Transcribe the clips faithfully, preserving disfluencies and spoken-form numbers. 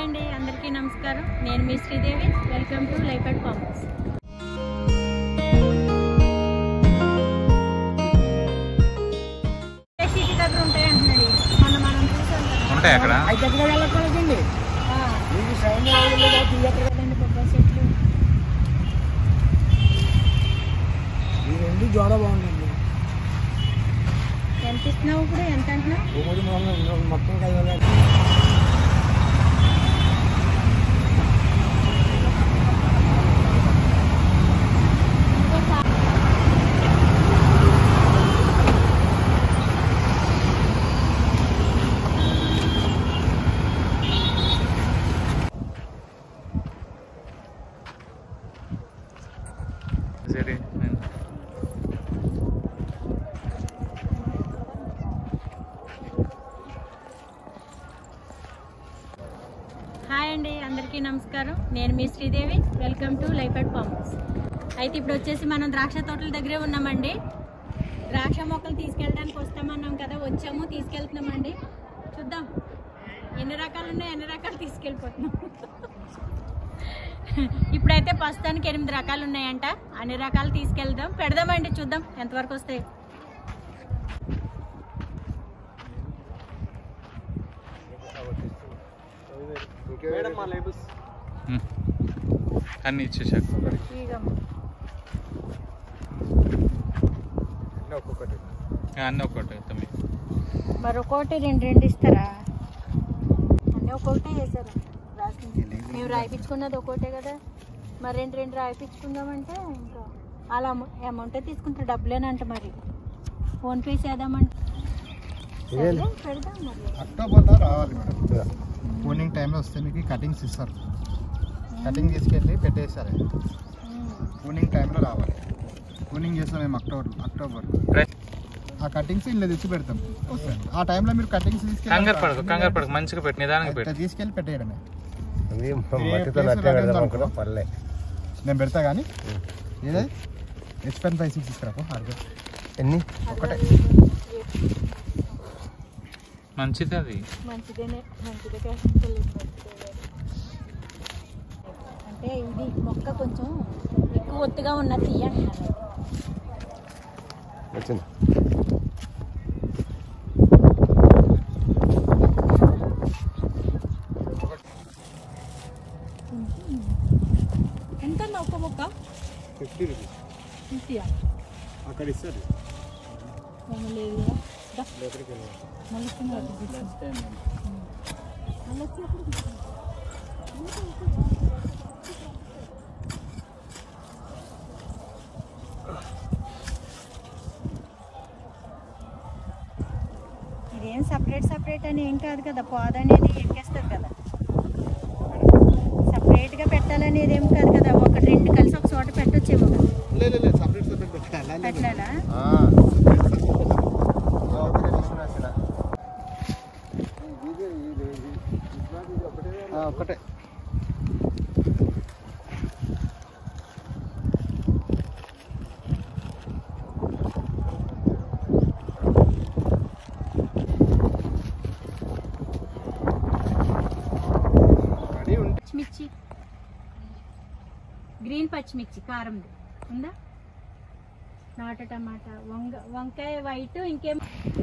అండి, అందరికీ నమస్కారం. నేను మీ Sridevi. Welcome to life at farm house. City దగ్గర ఉంటాయి అంటున్నాడు. మొన్న మనం చూసాం ఉంటాయి అక్కడ. జోడ బాగుందండి. ఎంత ఇస్తున్నావు ఇప్పుడు? ఎంత అంటున్నావు? మొత్తం సరే. హాయ్ అండి, అందరికీ నమస్కారం. నేను మీ Sridevi. Welcome to life at farm house. అయితే ఇప్పుడు వచ్చేసి మనం ద్రాక్ష తోటల దగ్గరే ఉన్నామండి. ద్రాక్ష మొక్కలు తీసుకెళ్ళడానికి వస్తామన్నాం కదా, వచ్చాము, తీసుకెళ్తున్నామండి. చూద్దాం ఎన్ని రకాలు ఉన్నాయి, ఎన్ని రకాలు తీసుకెళ్ళిపోతున్నాం. ఇప్పుడైతే ప్రస్తుతానికి ఎనిమిది రకాలు ఉన్నాయంట. అన్ని రకాలు తీసుకెళ్దాం, పెడదామండి. చూద్దాం ఎంతవరకు వస్తాయి. అన్ని ఇచ్చేసాక అన్నీ ఒక్కటి తమ్మి. మరి ఒక్కొక్కటి రెండు రెండు ఇస్తారా? అన్నీ ఒక్కొక్కటే వేసారు. మేము రాయిపించుకున్నది ఒక్కోటే కదా, మరి రెండు రెండు రాయిపించుకుందామంటే ఇంకా అలా అమౌంటే తీసుకుంటారు. డబ్బులేనంట. మరి ఫోన్పే చేద్దామంటే పెడదాం. మరి అక్టోబర్లో రావాలి మేడం. కూలింగ్ టైంలో వస్తే మీకు కటింగ్స్ ఇస్తారు. కటింగ్ తీసుకెళ్ళి పెట్టేస్తారు. కూలింగ్ టైంలో రావాలి. కూలింగ్ చేస్తాం మేము అక్టోబర్ అక్టోబర్ ఆ కటింగ్స్ ఇలా తెచ్చి పెడతాం. ఆ టైంలో మీరు కటింగ్స్ తీసుకెళ్ళి కంగారు పడకు, కంగారు పడకు, మంచిగా పెట్టి నిదానంగా పెట్టి తీసుకెళ్ళి పెట్టేయడమే. పర్లే నేను పెడతా కానీ ఏదో హెచ్ పెన్ ఫైవ్ సిక్స్ ఇస్తారా? ఎన్ని ఒకటే మంచిది. అది మంచిదేనే, మంచిదే. అంటే ఇది మొక్క కొంచెం ఎక్కువ ఒత్తుగా ఉన్నది అంటున్నారు. వచ్చింది. ఎంత ఒక్క మొక్క? Fifty rupees. ఫిఫ్టీయా? అక్కడ ఇస్తారు. లేదు ఇదేం సపరేట్ సపరేట్ అని ఏం కాదు కదా. పాద అనేది ఎక్కేస్తుంది కదా. సపరేట్గా పెట్టాలనేది ఏం కాదు కదా. ఒక రెండు కలిసి ఒక చోట పెట్టొచ్చేమో. పెట్టాలా? ఒకటే పచ్చిమిర్చి, గ్రీన్ పచ్చిమిర్చి కారం ఉందా? నాట టమాటా, వంగ వంకాయ వైట్, ఇంకేం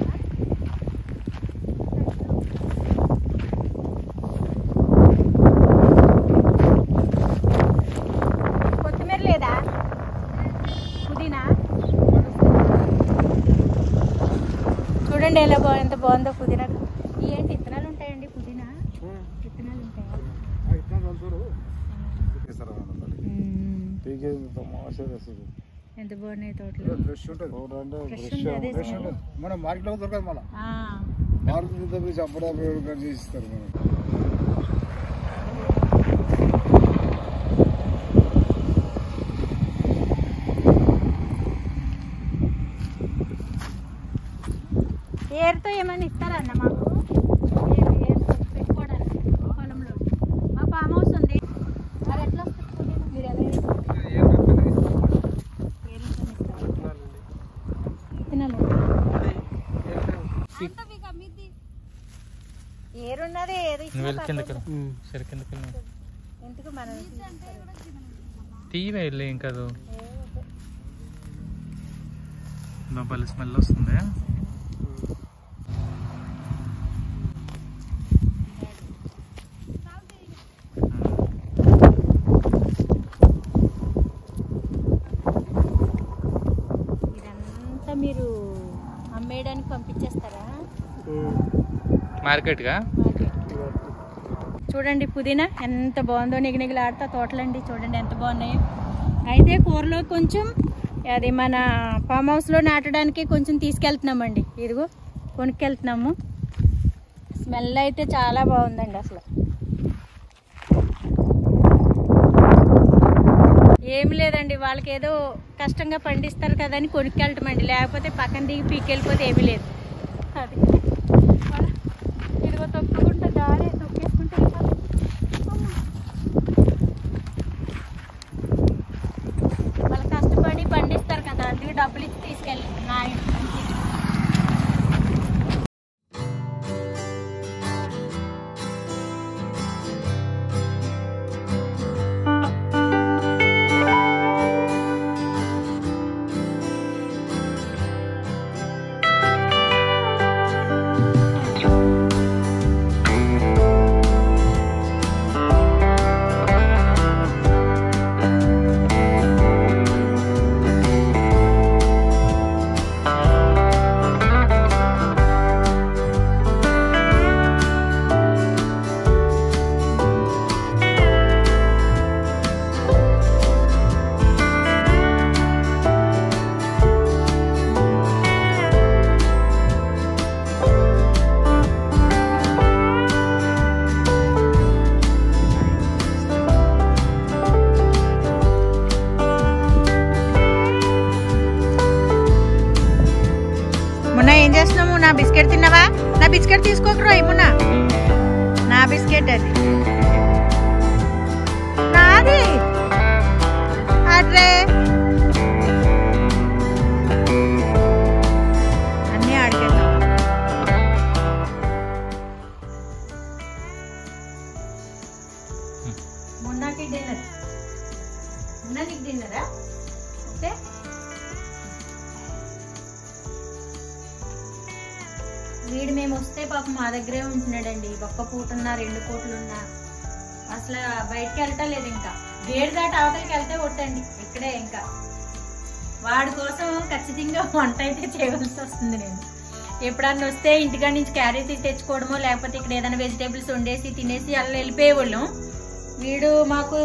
కొత్తిమీర లేదా? పుదీనా చూడండి ఎలా బా ఎంత బాగుందో పుదీనా. ఏంటి విత్తనాలు ఉంటాయండి? పుదీనా విత్తనాలు ఉంటాయా? ఎంత బాగున్నాయి తోటలు. ఫ్రెష్ ఉంటుంది. ఫ్రెష్ ఉంది. మనం మార్కెట్లో దొరకదు. మళ్ళీ మార్కెట్ అప్పుడప్పుడు చేసిస్తారు. మనం ఏరుతో ఏమైనా ఇస్తారా అన్న మాకు? పెట్టుకోవడానికి పొలంలో మా ఫామ్ హౌస్ ఉంది. మరి ఎట్లా వస్తుంది? మీరు ఎలా విత్తనాలు ఏరున్నది ఏది నువ్వు వెళ్ళి కిందకి సరే కిందకి వెళ్ళి ఎందుకు మనం తీవే వెళ్ళి ఇంకా భలే స్మెల్ వస్తుంది. ఇదంతా మీరు అమ్మేయడానికి పంపించేస్తారా మార్కెట్గా? చూడండి పుదీనా ఎంత బాగుందో, నిగనిగలాడుతా తోటలండి చూడండి ఎంత బాగున్నాయో. అయితే కూరలో కొంచెం అది మన ఫామ్ హౌస్లో నాటడానికి కొంచెం తీసుకెళ్తున్నామండి. ఇదిగో కొనుక్కెళ్తున్నాము. స్మెల్ అయితే చాలా బాగుందండి. అసలు ఏమి లేదండి, వాళ్ళకి ఏదో కష్టంగా పండిస్తారు కదా అని కొనుక్కెళ్ళటమండి. లేకపోతే పక్కన దిగి పీకెళ్ళిపోతే ఏమీ లేదు. అది ఇదిగో తొక్కుకుంటా దారి తొక్కేసుకుంటే వాళ్ళు కష్టపడి పండిస్తారు కదా, అందుకే డబ్బులు ఇచ్చి తీసుకెళ్ళి నా ఇంటి నా బిస్కెట్ తిన్నావా? నా బిస్కెట్ తీసుకోకరా ఏమున్నా, నా బిస్కెట్ అది నాది. అట్రే అన్నీ అడిగేద్దాం. మొన్నకి డిన్నర్ మొన్న నీకు డిన్నరా? ఓకే వీడు మేము వస్తే పాప మా దగ్గరే ఉంటున్నాడండి. ఒక్క పూటన్నా రెండు పూటలున్నా అసలు బయటకు వెళ్ళటం లేదు. ఇంకా వేడి దాటి అవతలకి వెళ్తే కొట్టండి ఇక్కడే. ఇంకా వాడి కోసం ఖచ్చితంగా వంట అయితే చేయవలసి వస్తుంది. నేను ఎప్పుడన్నా వస్తే ఇంటికాడ నుంచి క్యారీ తెచ్చుకోవడమో లేకపోతే ఇక్కడ ఏదైనా వెజిటేబుల్స్ వండేసి తినేసి అలా వెళ్ళిపోయేవాళ్ళం. వీడు మాకు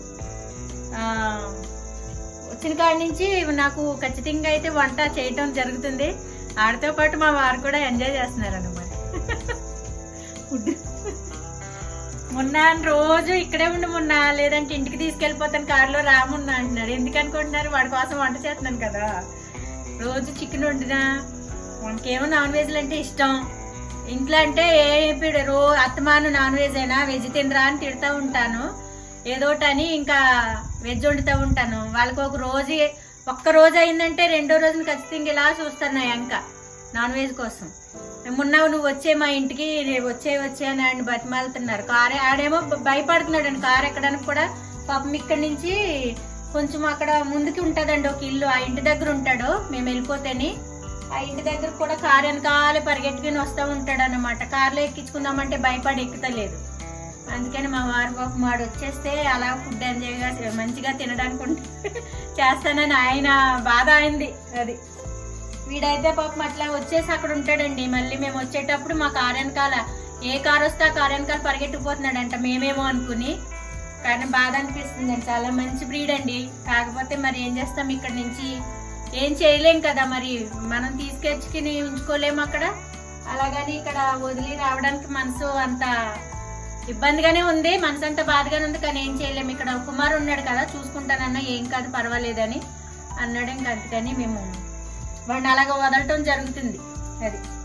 వచ్చిన కాడి నుంచి నాకు ఖచ్చితంగా అయితే వంట చేయటం జరుగుతుంది. ఆడితో పాటు మా వారు కూడా ఎంజాయ్ చేస్తున్నారు అన్నమాట. ఫుడ్ మొన్న రోజు ఇక్కడే ఉండి మొన్న లేదంటే ఇంటికి తీసుకెళ్ళిపోతాను కారులో రామున్నా అంటున్నాడు. ఎందుకు అనుకుంటున్నారు? వాడి కోసం వంట చేస్తున్నాను కదా. రోజు చికెన్ వండినా, మనకేమో నాన్ వెజ్లు అంటే ఇష్టం. ఇంట్లో అంటే ఏ రో అత్తమాను నాన్ వెజ్ అయినా వెజ్ తినరా అని తిడుతూ ఉంటాను. ఏదోటని ఇంకా వెజ్ వండుతూ ఉంటాను. వాళ్ళకి ఒక రోజు ఒక్క రోజు అయిందంటే రెండో రోజున ఖచ్చితంగా ఇలా చూస్తాను ఇంకా నాన్ వెజ్ కోసం. మొన్న నువ్వు వచ్చే మా ఇంటికి వచ్చే వచ్చే అని ఆయన బతిమాలుతున్నారు. కారు ఆడేమో భయపడుతున్నాడు అండి కారు ఎక్కడానికి కూడా. పాపం ఇక్కడి నుంచి కొంచెం అక్కడ ముందుకి ఉంటుందండి ఒక ఇల్లు, ఆ ఇంటి దగ్గర ఉంటాడు. మేము వెళ్ళిపోతేని ఆ ఇంటి దగ్గర కూడా కారు వెనకాలే పరిగెట్టుకుని వస్తూ ఉంటాడు అన్నమాట. కారులో ఎక్కించుకుందామంటే భయపడి ఎక్కుతలేదు. అందుకని మా వారు పాపం వాడు వచ్చేస్తే అలా ఫుడ్ ఎంజాయ్గా మంచిగా తినడానికి చేస్తానని ఆయన బాధ అయింది. అది వీడైతే పాపం అట్లా వచ్చేసి అక్కడ ఉంటాడండి. మళ్ళీ మేము వచ్చేటప్పుడు మా కారు వెనకాల ఏ కారు వస్తే ఆ కారు వెనకాల పరిగెట్టుకుపోతున్నాడంట మేమేమో అనుకుని. కానీ బాధ అనిపిస్తుంది అండి. చాలా మంచి బ్రీడ్ అండి. కాకపోతే మరి ఏం చేస్తాం, ఇక్కడ నుంచి ఏం చేయలేం కదా. మరి మనం తీసుకెచ్చుకుని ఉంచుకోలేము అక్కడ. అలాగని ఇక్కడ వదిలి రావడానికి మనసు అంత ఇబ్బందిగానే ఉంది, మనసు అంతా బాధగానే ఉంది. కానీ ఏం చేయలేము. ఇక్కడ కుమార్ ఉన్నాడు కదా, చూసుకుంటానన్నా ఏం కాదు పర్వాలేదని అన్నాడు. ఇంక అందుకని మేము వాడిని అలాగ వదలటం జరుగుతుంది. అది